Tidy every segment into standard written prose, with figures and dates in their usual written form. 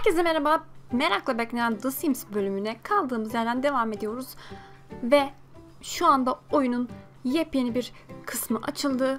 Herkese merhaba. Merakla beklenen The Sims bölümüne kaldığımız yerden devam ediyoruz. Ve şu anda oyunun yepyeni bir kısmı açıldı.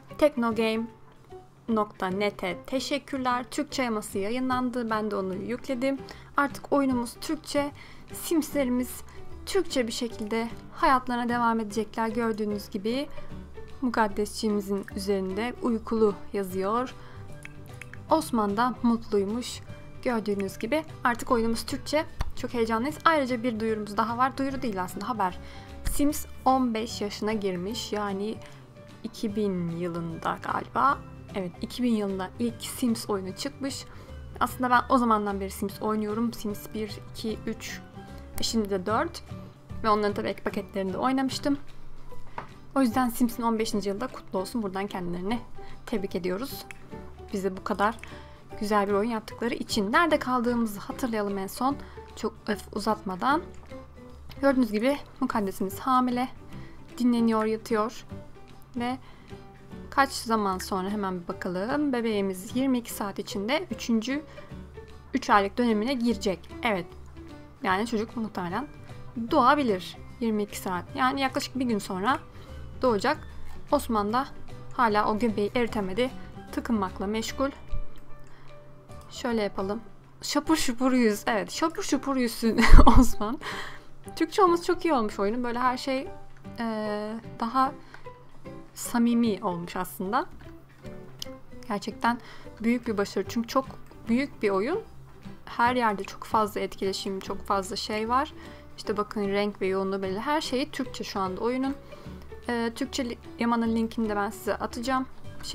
Teknogame.net'e teşekkürler. Türkçe yaması yayınlandı. Ben de onu yükledim. Artık oyunumuz Türkçe. Simslerimiz Türkçe bir şekilde hayatlarına devam edecekler. Gördüğünüz gibi mukaddesçiğimizin üzerinde uykulu yazıyor. Osman da mutluymuş. Gördüğünüz gibi artık oyunumuz Türkçe. Çok heyecanlıyız. Ayrıca bir duyurumuz daha var. Duyuru değil aslında, haber. Sims 15 yaşına girmiş. Yani 2000 yılında galiba. Evet, 2000 yılında ilk Sims oyunu çıkmış. Aslında ben o zamandan beri Sims oynuyorum. Sims 1, 2, 3 ve şimdi de 4. Ve onların tabii ek paketlerinde oynamıştım. O yüzden Sims'in 15. yılda kutlu olsun. Buradan kendilerini tebrik ediyoruz. Bize bu kadar güzel bir oyun yaptıkları için. Nerede kaldığımızı hatırlayalım en son. Çok uzatmadan. Gördüğünüz gibi mukaddesimiz hamile. Dinleniyor, yatıyor. Ve kaç zaman sonra hemen bir bakalım. Bebeğimiz 22 saat içinde 3 aylık dönemine girecek. Evet. Yani çocuk muhtemelen doğabilir 22 saat. Yani yaklaşık bir gün sonra doğacak. Osman da hala o göbeği eritemedi. Tıkınmakla meşgul. Şöyle yapalım. Şapur şupur yüz. Evet, şapur şupur yüzsün Osman. Türkçe olması çok iyi olmuş oyunun. Böyle her şey daha samimi olmuş aslında. Gerçekten büyük bir başarı. Çünkü çok büyük bir oyun. Her yerde çok fazla etkileşim, çok fazla şey var. İşte bakın, renk ve yoğunluğu belli. Her şeyi Türkçe şu anda oyunun. Türkçe yamanın linkini de ben size atacağım.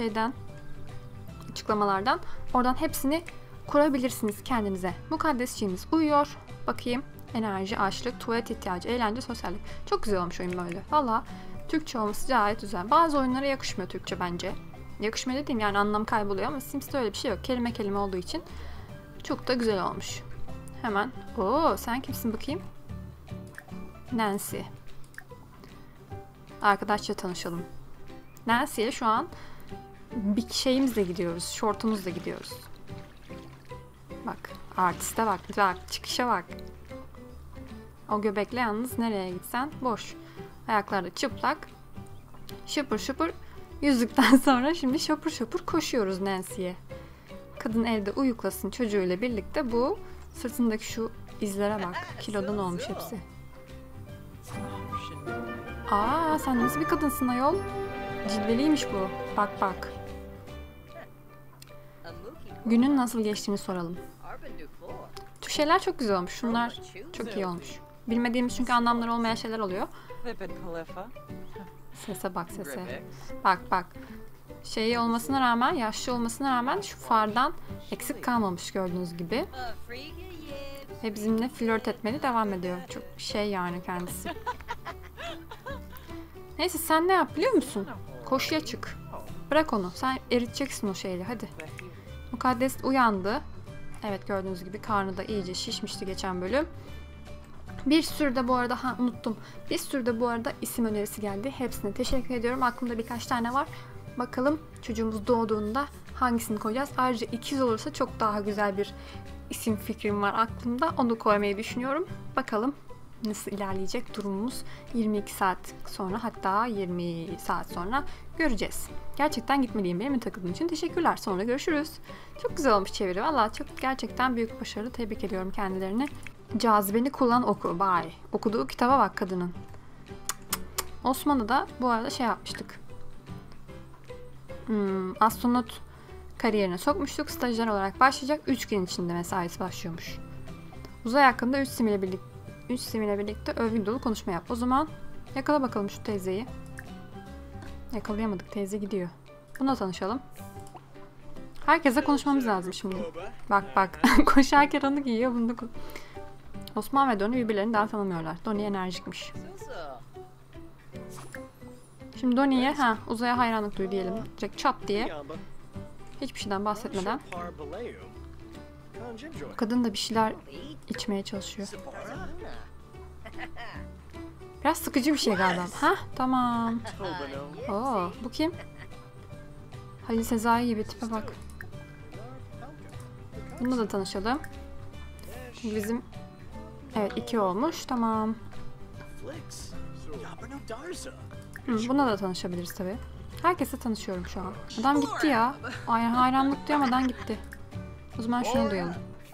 Açıklamalardan. Oradan hepsini kurabilirsiniz kendinize. Mukaddesçiğimiz uyuyor. Bakayım. Enerji, açlık, tuvalet ihtiyacı, eğlence, sosyallik. Çok güzel olmuş oyun böyle. Valla Türkçe olması gayet güzel. Bazı oyunlara yakışmıyor Türkçe bence. Yakışmıyor dediğim yani anlam kayboluyor ama Sims'te öyle bir şey yok. Kelime kelime olduğu için çok da güzel olmuş. Hemen. Oo, sen kimsin bakayım? Nancy. Arkadaşça tanışalım. Nancy'ye şu an bir şeyimizle gidiyoruz. Şortumuzla gidiyoruz. Bak. Artiste bak. Bak. Çıkışa bak. O göbekle yalnız nereye gitsen boş. Ayaklarda çıplak. Şıpır şıpır yüzdükten sonra şimdi şapur şapur koşuyoruz Nancy'ye. Kadın evde uyuklasın çocuğuyla birlikte. Bu sırtındaki şu izlere bak. Kilodan olmuş hepsi. Aa, sen nasıl bir kadınsın ayol? Cilveliymiş bu. Bak bak. Günün nasıl geçtiğini soralım. Şu şeyler çok güzel olmuş. Şunlar çok iyi olmuş. Bilmediğimiz çünkü anlamları olmayan şeyler oluyor. Sese bak, sese. Bak bak. Şey olmasına rağmen, yaşlı olmasına rağmen şu fardan eksik kalmamış gördüğünüz gibi. Ve bizimle flört etmeye devam ediyor. Çok şey yani kendisi. Neyse, sen ne yap biliyor musun? Koşuya çık. Bırak onu. Sen eriteceksin o şeyle. Hadi. Mukaddes uyandı. Evet, gördüğünüz gibi karnı da iyice şişmişti geçen bölüm. Bir sürü de bu arada unuttum. Bir sürü de bu arada isim önerisi geldi. Hepsine teşekkür ediyorum. Aklımda birkaç tane var. Bakalım çocuğumuz doğduğunda hangisini koyacağız. Ayrıca ikiz olursa çok daha güzel bir isim fikrim var aklımda. Onu koymayı düşünüyorum. Bakalım nasıl ilerleyecek durumumuz. 22 saat sonra, hatta 20 saat sonra göreceğiz. Gerçekten gitmeliyim. Benimle takıldığın için teşekkürler. Sonra görüşürüz. Çok güzel olmuş çeviri. Valla çok, gerçekten büyük başarı. Tebrik ediyorum kendilerini. Cazibeni kullan, oku. Bari. Okuduğu kitaba bak kadının. Osman'ı da bu arada şey yapmıştık. Astronot kariyerine sokmuştuk. Stajyer olarak başlayacak. 3 gün içinde mesaisi başlıyormuş. Uzay hakkında 3 sim ile birlikte övgü dolu konuşma yap. O zaman yakala bakalım şu teyzeyi. Yakalayamadık. Teyze gidiyor. Bununla tanışalım. Herkese konuşmamız lazım şimdi. Bak bak. Koşarken onu giyiyor. Bunu da Osman ve Doni birbirlerini daha tanımıyorlar. Doni enerjikmiş. Şimdi Doni'ye uzaya hayranlık duy diyelim. Direkt çat diye. Hiçbir şeyden bahsetmeden. Kadın da bir şeyler içmeye çalışıyor. Biraz sıkıcı bir şey galiba. Tamam. Oo, bu kim? Halil Sezai gibi tipe bak. Bununla da tanışalım. Bizim evet 2 olmuş. Tamam. Buna da tanışabiliriz tabii. Herkesle tanışıyorum şu an. Adam gitti ya. Aynen, hayranlık duyamadan gitti. O zaman şunu duyalım.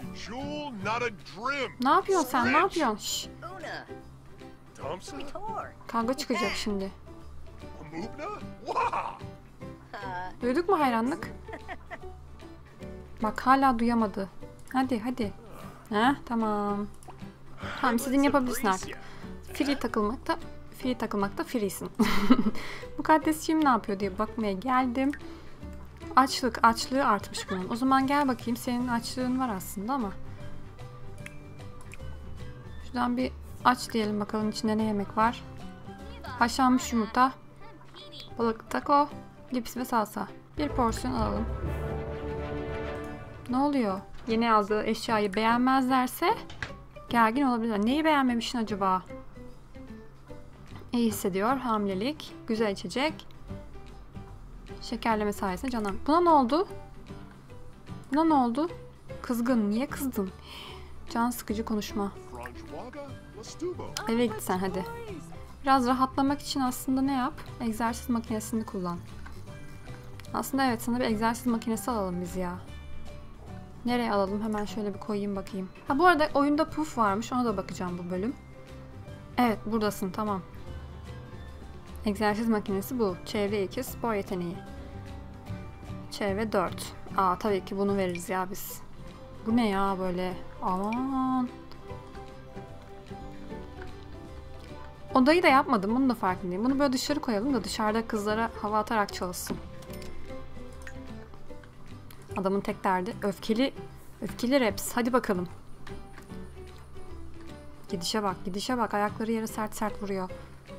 Ne yapıyorsun sen? Ne yapıyorsun? Şşş. Kavga çıkacak şimdi. Duyduk mu hayranlık? Bak hala duyamadı. Hadi hadi. Heh, tamam. Tamam, istediğini yapabilirsin artık. Free takılmakta free'sin. Mukaddesciğim ne yapıyor diye bakmaya geldim. Açlığı artmış bunun. O zaman gel bakayım, senin açlığın var aslında ama. Şuradan bir aç diyelim bakalım, içinde ne yemek var. Haşlanmış yumurta, balık taco, cips ve salsa. Bir porsiyon alalım. Ne oluyor? Yeni aldığı eşyayı beğenmezlerse gergin olabilirler. Neyi beğenmemişsin acaba? İyi hissediyor. Hamilelik. Güzel içecek. Şekerleme sayesinde canım. Buna ne oldu? Buna ne oldu? Kızgın. Niye kızdın? Can sıkıcı konuşma. Eve git sen hadi. Biraz rahatlamak için aslında ne yap? Egzersiz makinesini kullan. Aslında evet, sana bir egzersiz makinesi alalım biz ya. Nereye alalım? Hemen şöyle bir koyayım bakayım. Ha, bu arada oyunda puf varmış. Ona da bakacağım bu bölüm. Evet, buradasın. Tamam. Egzersiz makinesi bu. Çevre 2, spor yeteneği. Çevre 4. Aa, tabii ki bunu veririz ya biz. Bu ne ya böyle? Aman. Odayı da yapmadım. Bunu da farkındayım. Bunu böyle dışarı koyalım da dışarıda kızlara hava atarak çalışsın. Adamın tek derdi öfkeli raps. Hadi bakalım. Gidişe bak. Ayakları yere sert sert vuruyor.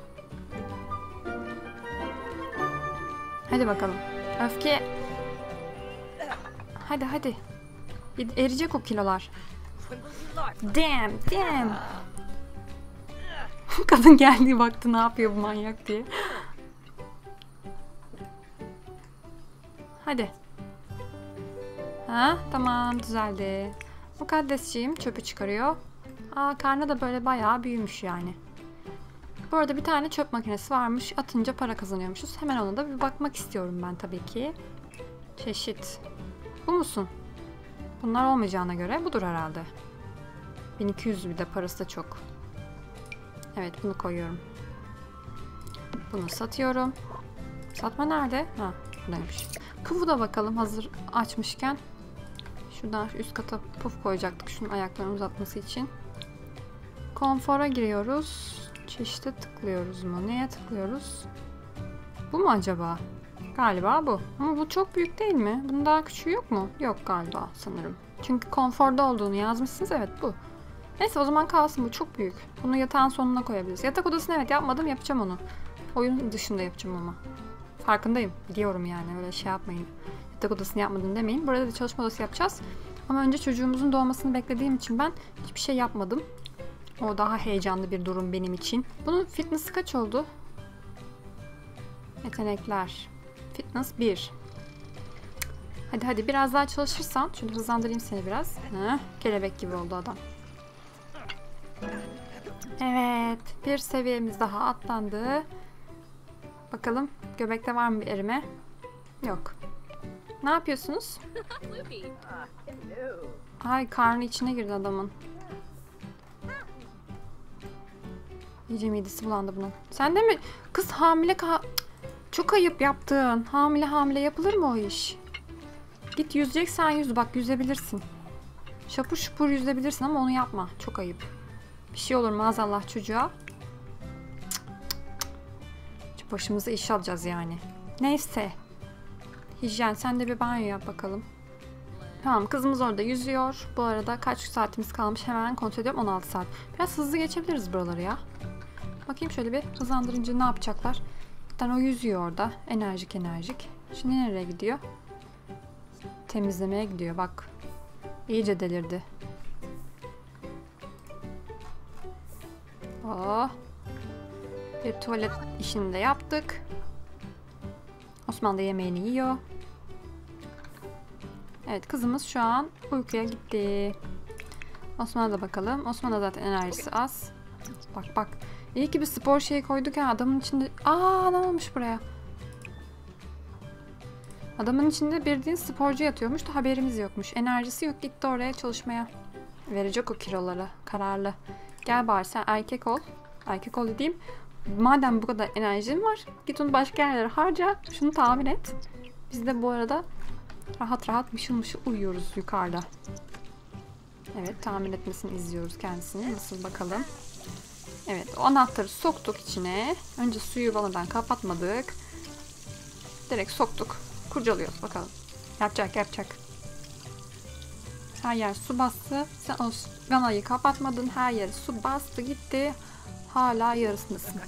Hadi bakalım. Öfke. Hadi. Eriyecek o kilolar. Damn. Kadın geldi, baktı ne yapıyor bu manyak diye. Hadi. Ha, tamam, düzeldi. Mukaddesciğim çöpü çıkarıyor. Aa, karnı da böyle bayağı büyümüş yani. Bu arada bir tane çöp makinesi varmış. Atınca para kazanıyormuşuz. Hemen ona da bir bakmak istiyorum ben tabii ki. Çeşit. Bu musun? Bunlar olmayacağına göre budur herhalde. 1200 bir de parası da çok. Evet, bunu koyuyorum. Bunu satıyorum. Satma nerede? Ha, buradaymış. Pufu da bakalım hazır açmışken. Şuradan üst kata puf koyacaktık şunun ayaklarını uzatması için. Konfora giriyoruz. Çeşite tıklıyoruz mu? Neye tıklıyoruz? Bu mu acaba? Galiba bu. Ama bu çok büyük değil mi? Bunun daha küçüğü yok mu? Yok galiba sanırım. Çünkü konforda olduğunu yazmışsınız. Evet, bu. Neyse, o zaman kalsın, bu çok büyük. Bunu yatağın sonuna koyabiliriz. Yatak odasını evet yapmadım, yapacağım onu. Oyun dışında yapacağım ama. Farkındayım. Biliyorum yani, öyle şey yapmayın. Yatak odasını yapmadın demeyin. Burada da çalışma odası yapacağız. Ama önce çocuğumuzun doğmasını beklediğim için ben hiçbir şey yapmadım. O daha heyecanlı bir durum benim için. Bunun fitness'ı kaç oldu? Yetenekler. Fitness 1. Hadi biraz daha çalışırsan. Şöyle hızlandırayım seni biraz. Kelebek gibi oldu adam. Evet. Bir seviyemiz daha atlandı. Bakalım göbekte var mı bir erime? Yok. Ne yapıyorsunuz? Ay, karnı içine girdi adamın. İyice midesi bulandı bunun. Sen de mi? Kız hamile çok ayıp yaptın. Hamile yapılır mı o iş? Git yüzeceksen yüz. Bak, yüzebilirsin. Şapur şupur yüzebilirsin ama onu yapma. Çok ayıp. Bir şey olur maazallah çocuğa. Başımıza iş alacağız yani. Neyse. Hijyen, sen de bir banyo yap bakalım. Tamam, kızımız orada yüzüyor. Bu arada kaç saatimiz kalmış hemen kontrol ediyorum. 16 saat. Biraz hızlı geçebiliriz buraları ya. Bakayım şöyle bir hızlandırınca ne yapacaklar. Zaten o yüzüyor orada. Enerjik. Şimdi nereye gidiyor? Temizlemeye gidiyor bak. İyice delirdi. Oh. Bir tuvalet işini de yaptık. Osman da yemeğini yiyor. Evet, kızımız şu an uykuya gitti. Osman'a da bakalım. Osman'a zaten enerjisi az. Bak bak. İyi ki bir spor şeyi koyduk ya. Adamın içinde... Aa, ne olmuş buraya? Adamın içinde bildiğin sporcu yatıyormuş da haberimiz yokmuş. Enerjisi yok, gitti oraya çalışmaya. Verecek o kiloları. Kararlı. Gel bari sen erkek ol. Erkek ol dediğim. Madem bu kadar enerjin var, git onu başka yerlere harca. Şunu tahmin et. Biz de bu arada rahat rahat mışıl mışıl uyuyoruz yukarıda. Evet, tahmin etmesini izliyoruz kendisini. Nasıl bakalım. Evet, o anahtarı soktuk içine. Önce suyu vanadan kapatmadık. Direkt soktuk. Kurcalıyoruz bakalım. Yapacak. Her yer su bastı. Sen o vanayı kapatmadın. Her yer su bastı gitti. Hala yarısındasın.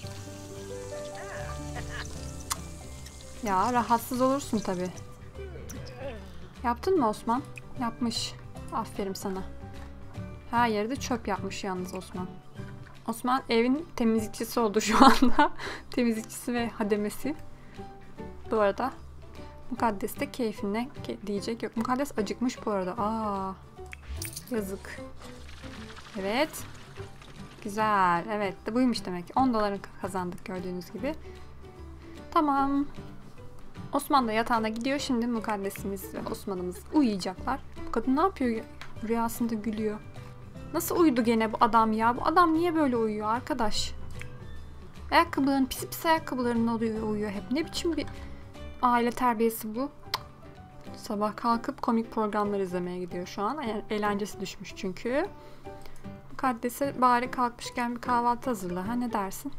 Ya rahatsız olursun tabii. Yaptın mı Osman? Yapmış. Aferin sana. Her yeri de çöp yapmış yalnız Osman. Osman evin temizlikçisi oldu şu anda. Temizlikçisi ve hademesi. Bu arada Mukaddes de keyfine diyecek yok. Mukaddes acıkmış bu arada. Aa, yazık. Evet. Güzel. Evet de buymuş demek ki. 10 doları kazandık gördüğünüz gibi. Tamam. Osman da yatağına gidiyor. Şimdi Mukaddesimiz ve Osman'ımız uyuyacaklar. Bu kadın ne yapıyor? Rüyasında gülüyor. Nasıl uyudu gene bu adam ya? Bu adam niye böyle uyuyor arkadaş? Ayakkabıların pis pis ayakkabılarında uyuyor hep. Ne biçim bir aile terbiyesi bu? Sabah kalkıp komik programlar izlemeye gidiyor şu an. Eğlencesi düşmüş çünkü. Mukaddes'e bari kalkmışken bir kahvaltı hazırla. Ha, ne dersin?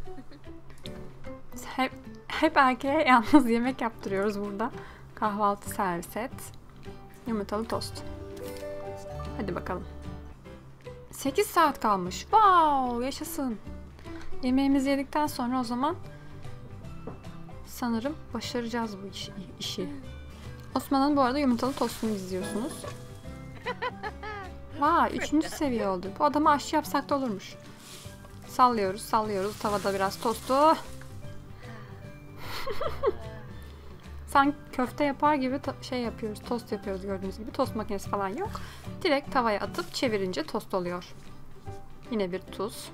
Hep erkeğe yalnız yemek yaptırıyoruz burada. Kahvaltı servis et. Yumurtalı tost. Hadi bakalım. 8 saat kalmış. Wow, yaşasın. Yemeğimizi yedikten sonra o zaman sanırım başaracağız bu işi. Osman'ın bu arada yumurtalı tostunu izliyorsunuz. Vay, 3. seviye oldu. Bu adamı aşçı yapsak da olurmuş. Sallıyoruz. Tavada biraz tostu. Sanki köfte yapar gibi şey yapıyoruz. Tost yapıyoruz gördüğünüz gibi. Tost makinesi falan yok. Direkt tavaya atıp çevirince tost oluyor. Yine bir tuz.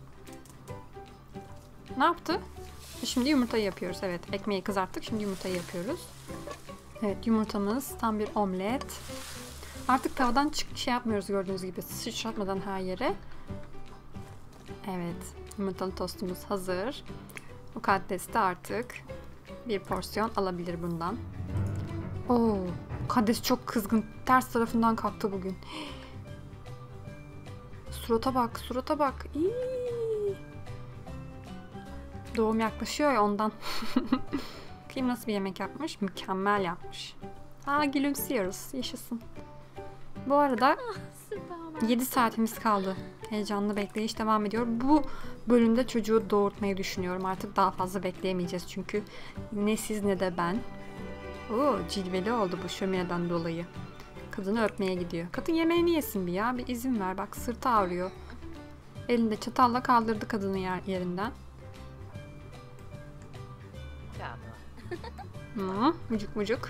Ne yaptı? Şimdi yumurtayı yapıyoruz. Evet, ekmeği kızarttık. Şimdi yumurtayı yapıyoruz. Evet, yumurtamız tam bir omlet. Artık tavadan şey yapmıyoruz gördüğünüz gibi. Sıçratmadan her yere. Evet, yumurtalı tostumuz hazır. Mukaddes de artık bir porsiyon alabilir bundan. Oo, Mukaddes çok kızgın. Ters tarafından kalktı bugün. Surata bak. İyi. Doğum yaklaşıyor ya ondan. Kim nasıl bir yemek yapmış? Mükemmel yapmış. Aa, gülümsüyoruz. Yaşasın. Bu arada 7 saatimiz kaldı. Heyecanlı bekleyiş devam ediyor. Bu bölümde çocuğu doğurtmayı düşünüyorum. Artık daha fazla bekleyemeyeceğiz çünkü ne siz ne de ben. Oo, cilveli oldu bu şömineden dolayı. Kadını öpmeye gidiyor. Kadın yemeğini yesin bir ya. Bir izin ver. Bak, sırtı ağrıyor. Elinde çatalla kaldırdı kadını yerinden. Mucuk.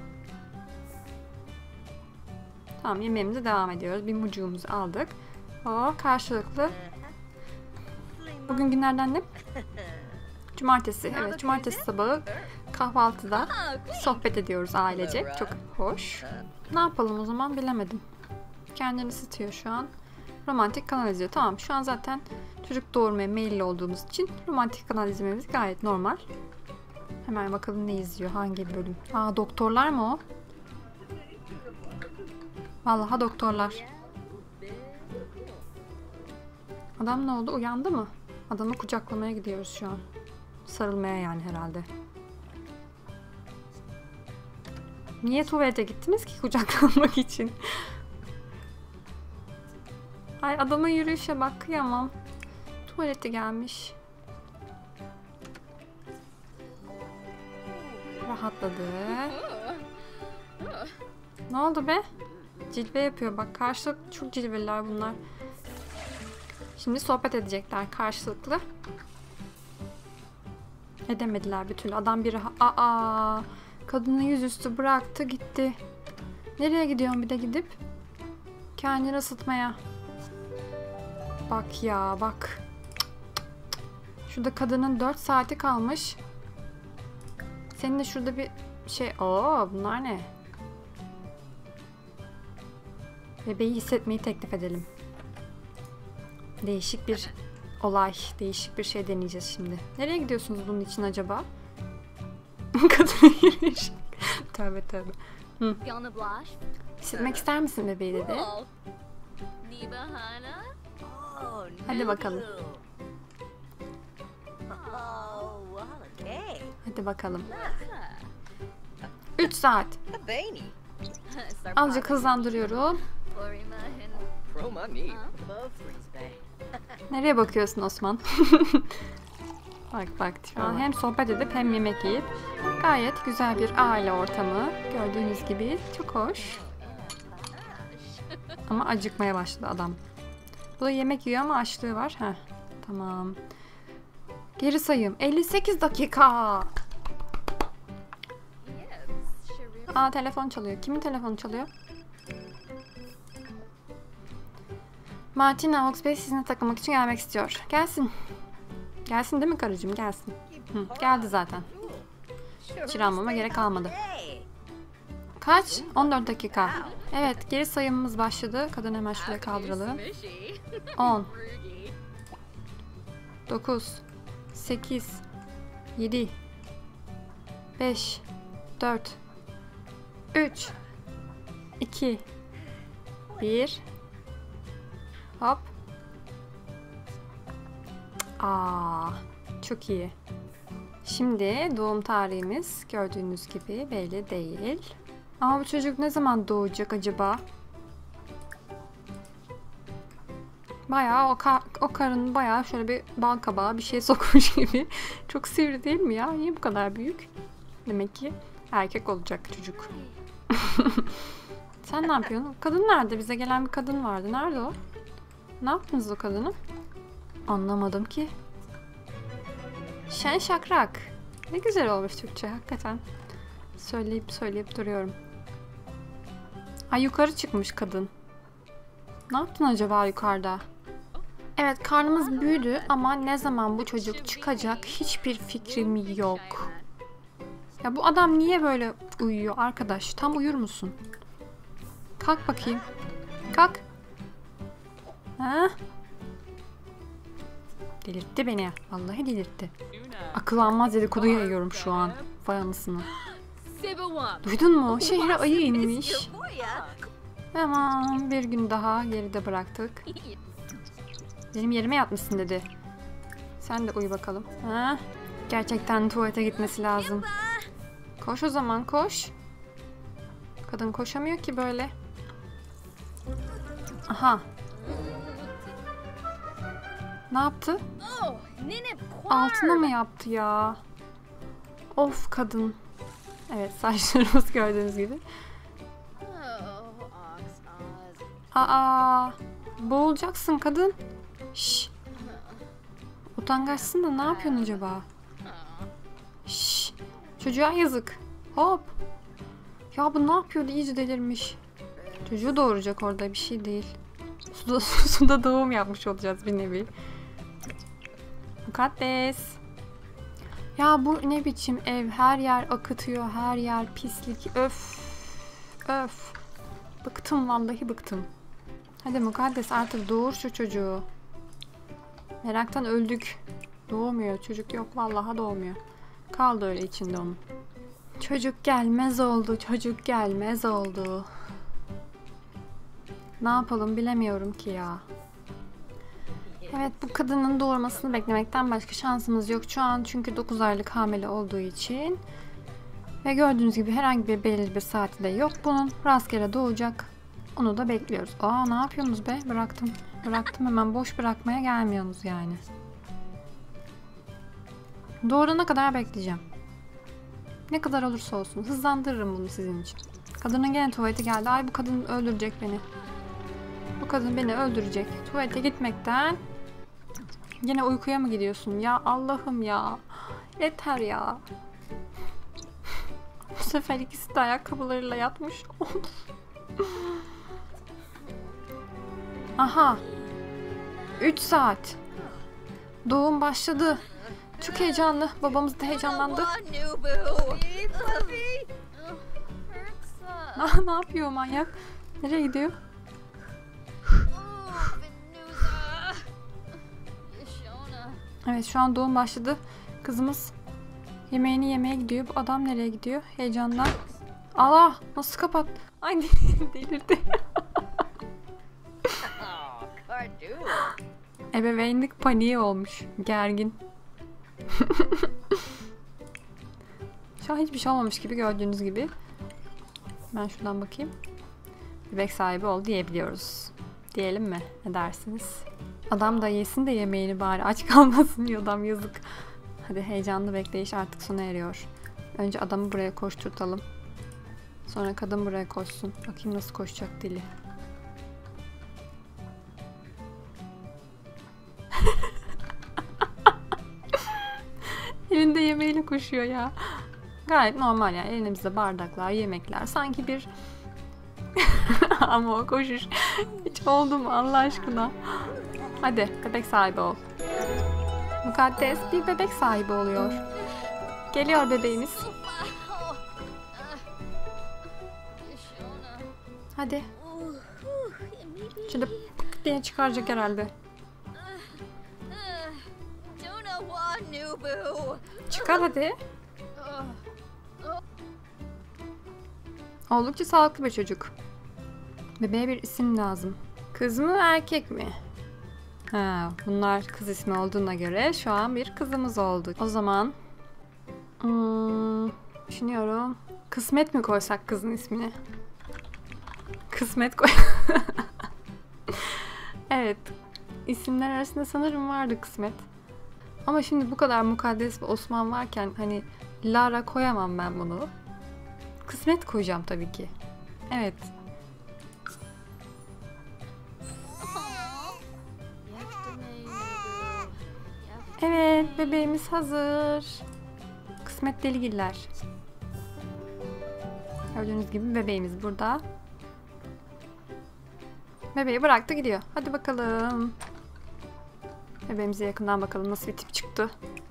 Tamam, yemeğimize devam ediyoruz. Bir mucuğumuzu aldık. Karşılıklı. Bugün günlerden ne? Cumartesi. Evet, cumartesi sabahı kahvaltıda sohbet ediyoruz ailecek. Çok hoş. Ne yapalım o zaman bilemedim. Kendini ısıtıyor şu an. Romantik kanal izliyor. Tamam, şu an zaten çocuk doğurmaya meyilli olduğumuz için romantik kanal izlememiz gayet normal. Hemen bakalım ne izliyor, hangi bölüm. Aa, doktorlar mı o? Vallahi doktorlar. Adam ne oldu? Uyandı mı? Adamı kucaklamaya gidiyoruz şu an. Sarılmaya yani herhalde. Niye tuvalete gittiniz ki kucaklanmak için? Ay, adamın yürüyüşe bak, kıyamam. Tuvalete gelmiş. Rahatladı. Ne oldu be? Cilve yapıyor bak. Karşılıklı çok cilveliler bunlar. Şimdi sohbet edecekler karşılıklı. Edemediler bir türlü. Adam bir kadını yüzüstü bıraktı gitti. Nereye gidiyorsun bir de gidip? Kendini ısıtmaya. Bak ya bak. Şurada kadının 4 saati kalmış. Senin de şurada bir şey... Oo, bunlar ne? Bebeği hissetmeyi teklif edelim. Değişik bir olay, değişik bir şey deneyeceğiz şimdi. Nereye gidiyorsunuz bunun için acaba? Kadına yürüyüş. Tövbe tövbe. Hı. Hissetmek ister misin bebeği dedi. Hadi bakalım. Hadi bakalım. 3 saat. Azıcık hızlandırıyorum. Nereye bakıyorsun Osman? Bak bak. Hem sohbet edip hem yemek yiyip gayet güzel bir aile ortamı. Gördüğünüz gibi çok hoş. Ama acıkmaya başladı adam. Bu da yemek yiyor ama açlığı var. Heh, tamam. Geri sayım. 58 dakika. Aa, telefon çalıyor. Kimin telefonu çalıyor? Martina Oxbey sizinle takılmak için gelmek istiyor. Gelsin. Gelsin değil mi karıcığım? Gelsin. Hı, geldi zaten. Hiç almama gerek kalmadı. Kaç? 14 dakika. Evet, geri sayımımız başladı. Kadını hemen şuraya kaldıralım. 10 9 8 7 5 4 3 2 1 Hop. Aa, çok iyi. Şimdi doğum tarihimiz gördüğünüz gibi belli değil. Ama bu çocuk ne zaman doğacak acaba? Bayağı o karın bayağı şöyle bir bal kabağı bir şey sokmuş gibi. Çok sivri değil mi ya? Niye bu kadar büyük? Demek ki erkek olacak çocuk. Sen ne yapıyorsun? Kadın nerede? Bize gelen bir kadın vardı. Nerede o? Ne yaptınız o kadını? Anlamadım ki. Şen şakrak. Ne güzel olmuş Türkçe hakikaten. Söyleyip duruyorum. Ay, yukarı çıkmış kadın. Ne yaptın acaba yukarıda? Evet, karnımız büyüdü ama ne zaman bu çocuk çıkacak hiçbir fikrim yok. Ya bu adam niye böyle uyuyor arkadaş? Tam uyur musun? Kalk bakayım. Kalk. Ha? Delirtti beni. Vallahi delirtti. Akıl almaz dedikodu yayıyorum şu an. Vay anasını. Duydun mu? Şehre ayı inmiş. Tamam, bir gün daha geride bıraktık. Benim yerime yatmışsın dedi. Sen de uyu bakalım. Ha? Gerçekten tuvalete gitmesi lazım. Koş o zaman, koş. Kadın koşamıyor ki böyle. Aha. Ne yaptı? Altına mı yaptı ya? Of kadın. Evet, saçlarımız gördüğünüz gibi. Aa, boğulacaksın kadın. Şş. Utangaçsın da ne yapıyorsun acaba? Şş. Çocuğa yazık. Hop. Ya bu ne yapıyordu? İyice delirmiş. Çocuğu doğuracak orada, bir şey değil. Suda doğum yapmış olacağız bir nevi. Mukaddes. Ya bu ne biçim ev? Her yer akıtıyor, her yer pislik. Öf. Öf. Bıktım, vallahi bıktım. Hadi Mukaddes artık doğur şu çocuğu. Meraktan öldük. Doğmuyor. Çocuk yok. Vallahi doğmuyor. Kaldı öyle içinde onun. Çocuk gelmez oldu. Çocuk gelmez oldu. Ne yapalım bilemiyorum ki ya. Evet, bu kadının doğurmasını beklemekten başka şansımız yok şu an. Çünkü 9 aylık hamile olduğu için. Ve gördüğünüz gibi herhangi bir belirli bir saati de yok bunun. Rastgele doğacak. Onu da bekliyoruz. Aa, ne yapıyorsunuz be? Bıraktım. Bıraktım, hemen boş bırakmaya gelmiyorsunuz yani. Doğurana kadar bekleyeceğim. Ne kadar olursa olsun. Hızlandırırım bunu sizin için. Kadının gene tuvaleti geldi. Ay, bu kadın öldürecek beni. Bu kadın beni öldürecek. Tuvalete gitmekten. Yine uykuya mı gidiyorsun? Ya Allah'ım ya. Yeter ya. Bu sefer ikisi de ayakkabılarıyla yatmış. Aha. 3 saat. Doğum başladı. Çok heyecanlı. Babamız da heyecanlandı. Ne yapıyor manyak? Nereye gidiyor? Evet, şu an doğum başladı. Kızımız yemeğini yemeye gidiyor. Bu adam nereye gidiyor? Heyecandan. Allah! Nasıl kapat? Ay delirdi. Ebeveynlik paniği olmuş. Gergin. Şu an hiçbir şey olmamış gibi, gördüğünüz gibi. Ben şuradan bakayım. Bebek sahibi ol diyebiliyoruz. Diyelim mi? Ne dersiniz? Adam da yesin de yemeğini bari. Aç kalmasın diyor adam, yazık. Hadi, heyecanlı bekleyiş artık sona eriyor. Önce adamı buraya koşturtalım. Sonra kadın buraya koşsun. Bakayım nasıl koşacak dili. Elinde yemeğiyle koşuyor ya. Gayet normal yani. Elimizde bardaklar, yemekler. Sanki bir... Ama o koşuş hiç oldu mu Allah aşkına? Hadi bebek sahibi ol. Mukaddes bir bebek sahibi oluyor. Geliyor bebeğimiz. Hadi. Şimdi pık diye çıkaracak herhalde. Çıkar hadi. Oldukça sağlıklı bir çocuk. Bebeğe bir isim lazım. Kız mı erkek mi? Ha, bunlar kız ismi olduğuna göre şu an bir kızımız oldu. O zaman düşünüyorum. Kısmet mi koysak kızın ismini? Kısmet koy. Evet. İsimler arasında sanırım vardı Kısmet. Ama şimdi bu kadar Mukaddes ve Osman varken hani Lara koyamam ben bunu. Kısmet koyacağım tabii ki. Evet. Evet, bebeğimiz hazır. Kısmet Deligiller. Gördüğünüz gibi bebeğimiz burada. Bebeği bıraktı gidiyor. Hadi bakalım. Bebeğimize yakından bakalım nasıl bir tip çıktı.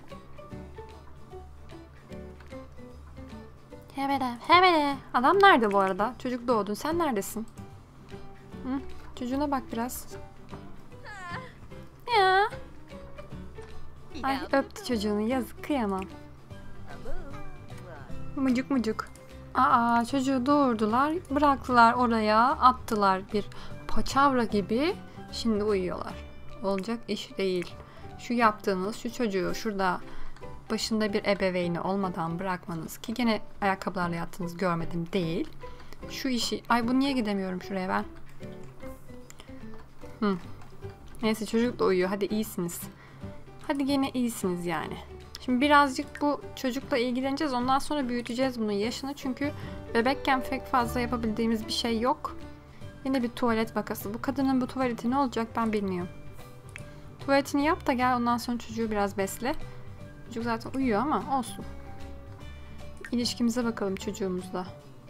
Hebele. Adam nerede bu arada? Çocuk doğdun. Sen neredesin? Hı? Çocuğuna bak biraz. Ya. Ay, öptü çocuğunu. Yazık, kıyamam. Mucuk mucuk. Aa, çocuğu doğurdular. Bıraktılar oraya. Attılar bir paçavra gibi. Şimdi uyuyorlar. Olacak iş değil. Şu yaptığınız, şu çocuğu şurada başında bir ebeveyni olmadan bırakmanız, ki gene ayakkabılarla yattığınız görmedim değil. Şu işi... Ay, bu niye gidemiyorum şuraya ben? Neyse, çocuk da uyuyor. Hadi iyisiniz. Hadi gene iyisiniz yani. Şimdi birazcık bu çocukla ilgileneceğiz. Ondan sonra büyüteceğiz bunun yaşını. Çünkü bebekken pek fazla yapabildiğimiz bir şey yok. Yine bir tuvalet vakası. Bu kadının bu tuvaleti ne olacak ben bilmiyorum. Tuvaletini yap da gel, ondan sonra çocuğu biraz besle. Çocuk zaten uyuyor ama olsun. İlişkimize bakalım çocuğumuzla.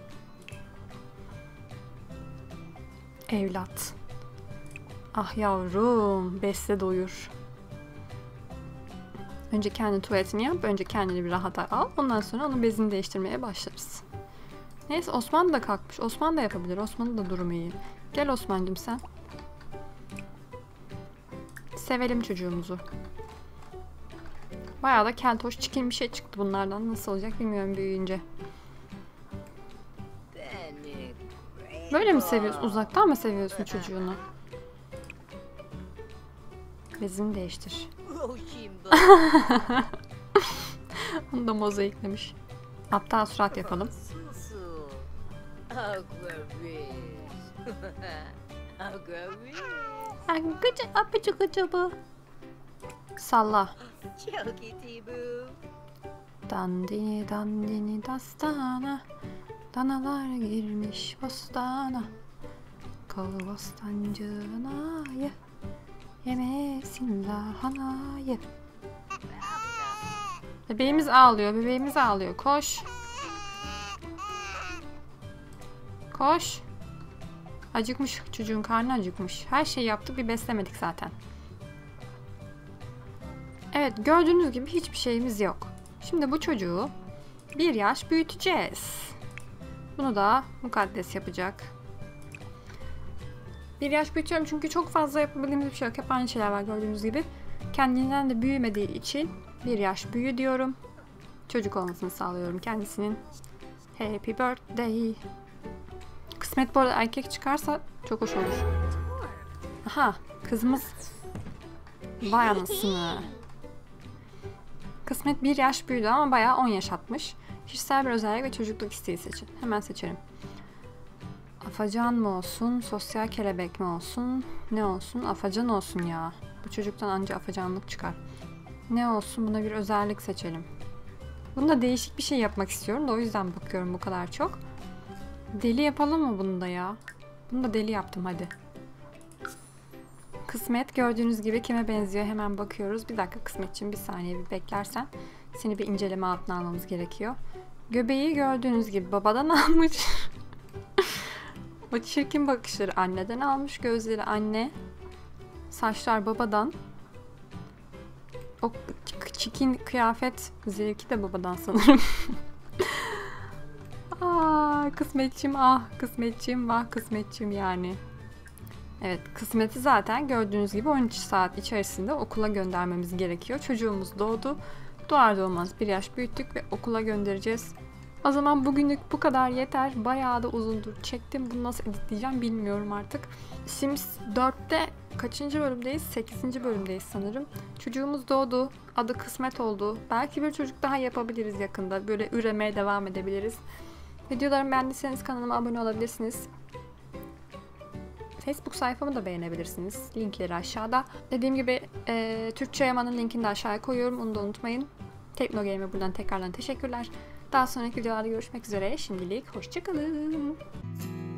Evlat. Ah yavrum, besle doyur. Önce kendi tuvaletini yap, önce kendini bir rahata al. Ondan sonra onun bezini değiştirmeye başlarız. Neyse, Osman da kalkmış. Osman da yapabilir. Osman'ın da durumu iyi. Gel Osman'cığım sen. Sevelim çocuğumuzu. Bayağı da keltoş çirkin bir şey çıktı bunlardan. Nasıl olacak bilmiyorum büyüyünce. Böyle mi seviyorsun? Uzaktan mı seviyorsun çocuğunu? Bezini değiştir. Onu da mozaiklemiş. Aptal surat yapalım. Gıcı gıcı bu. Salla. Dandini dandini dastana, danalar girmiş bostana. Kol bostancınayı, yemesin lahanayı. Bebeğimiz ağlıyor, bebeğimiz ağlıyor. Koş. Koş. Acıkmış, çocuğun karnı acıkmış. Her şeyi yaptık, bir beslemedik zaten. Evet, gördüğünüz gibi hiçbir şeyimiz yok. Şimdi bu çocuğu 1 yaş büyüteceğiz. Bunu da mukaddes yapacak. 1 yaş büyütüyorum çünkü çok fazla yapabildiğimiz bir şey yok. Hep aynı şeyler var gördüğünüz gibi. Kendinden de büyümediği için 1 yaş büyü diyorum. Çocuk olmasını sağlıyorum kendisinin. Happy birthday. Kısmet bu arada erkek çıkarsa çok hoş olur. Aha, kızımız. Vay anasını. Kısmet 1 yaş büyüdü ama bayağı 10 yaş atmış. Kişisel bir özellik ve çocukluk isteği seçin. Hemen seçelim. Afacan mı olsun, sosyal kelebek mi olsun, ne olsun? Afacan olsun ya. Bu çocuktan anca afacanlık çıkar. Ne olsun? Buna bir özellik seçelim. Bunda değişik bir şey yapmak istiyorum da o yüzden bakıyorum bu kadar çok. Deli yapalım mı bunu da ya? Bunu da deli yaptım hadi. Kısmet gördüğünüz gibi kime benziyor hemen bakıyoruz. Bir dakika Kısmetciğim, bir saniye bir beklersen. Seni bir inceleme altına almamız gerekiyor. Göbeği gördüğünüz gibi babadan almış. O çirkin bakışları anneden almış. Gözleri anne. Saçlar babadan. O çirkin kıyafet zevki de babadan sanırım. Kısmetçim, ah Kısmetçim, vah Kısmetçim yani. Evet, Kısmet'i zaten gördüğünüz gibi 13 saat içerisinde okula göndermemiz gerekiyor. Çocuğumuz doğdu. Doğar doğmaz 1 yaş büyüttük ve okula göndereceğiz. O zaman bugünlük bu kadar yeter. Bayağı da uzundur çektim. Bunu nasıl editleyeceğim bilmiyorum artık. Sims 4'te kaçıncı bölümdeyiz? 8. bölümdeyiz sanırım. Çocuğumuz doğdu. Adı Kısmet oldu. Belki bir çocuk daha yapabiliriz yakında. Böyle üremeye devam edebiliriz. Videolarımı beğendiyseniz kanalıma abone olabilirsiniz. Facebook sayfamı da beğenebilirsiniz. Linkleri aşağıda. Dediğim gibi Türkçe Yaman'ın linkini de aşağıya koyuyorum. Onu da unutmayın. Teknogame'e buradan tekrardan teşekkürler. Daha sonraki videolarda görüşmek üzere. Şimdilik hoşça kalın.